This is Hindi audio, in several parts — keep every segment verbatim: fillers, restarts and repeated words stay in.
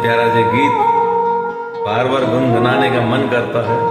प्यारा से गीत बार बार गुनगुनाने का मन करता है।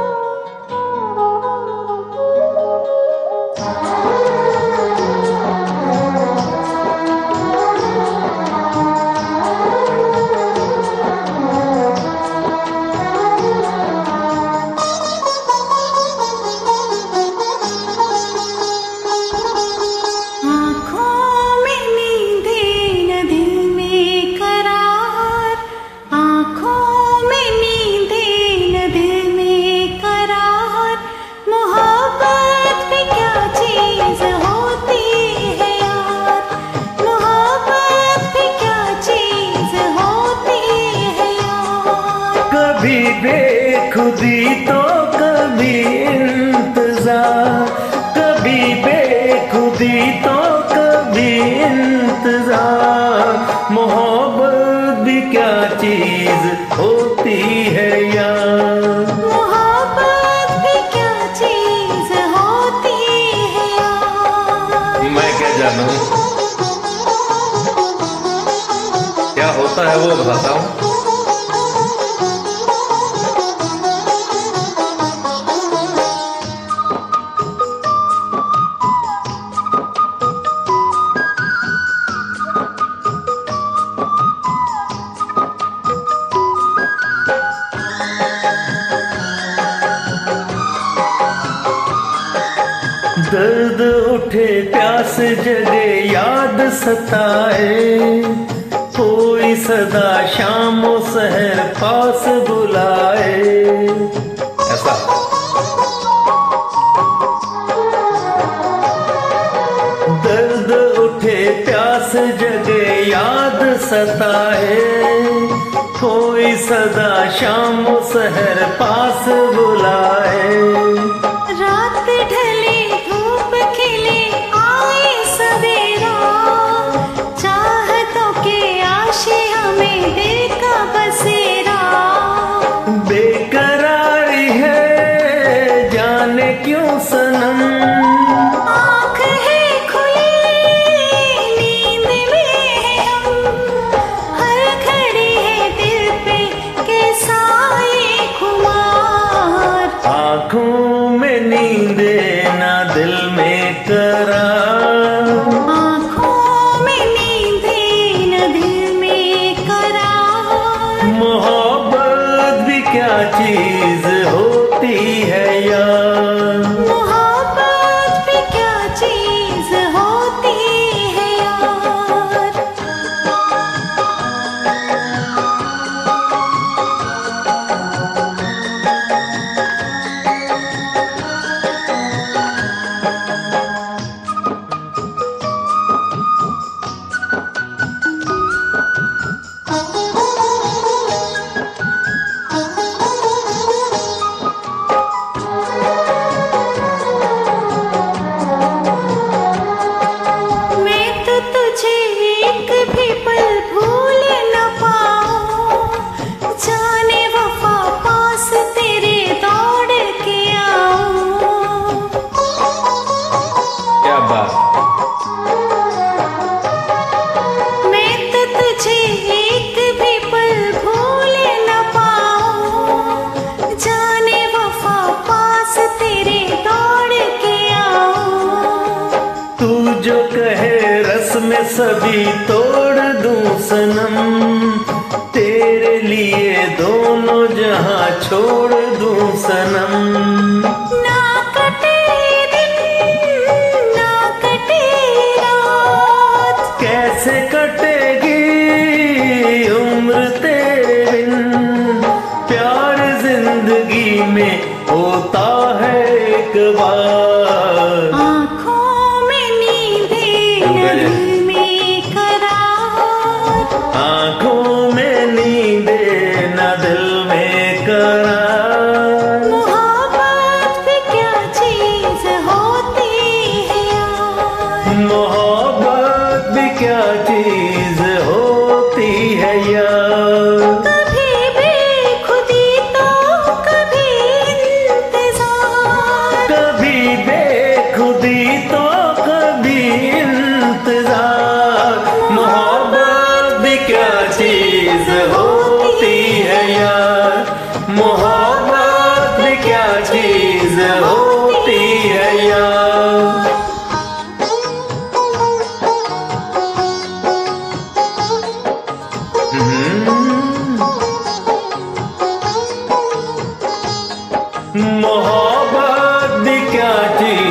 कभी बेखुदी तो कभी इंतजार, कभी बेखुदी तो कभी इंतजार। मोहब्बत भी क्या चीज होती है यार, मोहब्बत भी क्या चीज होती है यार। मैं क्या जानूं क्या होता है वो बताता हूँ। दर्द उठे प्यास जगे याद सताए, कोई सदा शामो सहर पास बुलाए। ऐसा दर्द उठे प्यास जगे याद सताए, कोई सदा शामो सहर पास बुलाए। रात ढले धूप खिले आए सवेरा, चाहतों के आशिया में दिल का बसेरा। बेकरारी है जाने क्यों सनम, आँख है खुली नींद में है हम, हर घड़ी है दिल पे कैसा ये खुमार। आँखों में नींदे ना दिल में करार, आँखों में नींदे न दिल में करार। मोहब्बत भी क्या चीज होती है यार, मोहब्बत भी क्या चीज होती है यार। मैं तो तुझे एक भी पल भूल न पाऊं, जाने वफा पास तेरे दौड़ के आऊं। क्या बात। मैं तो तुझे एक भी पल भूल न पाऊं, जाने वफा पास तेरे दौड़ के आऊं। तू जो कहे रस में सभी तोड़ दूं सनम, तेरे लिए दोनों जहां छोड़ दूं सनम। ना कटे दिन ना कटे रात, कैसे कटेगी उम्र तेरे बिन, प्यार जिंदगी में होता है एक बार। आँखों में नींदे न दिल में करार। आँखों में नींदे न दिल में करार। मोहब्बत भी क्या चीज होती है यार, मोहब्बत भी क्या चीज होती है यार। कभी बेखुदी तो कभी इंतजार, कभी मोहब्बत भी क्या चीज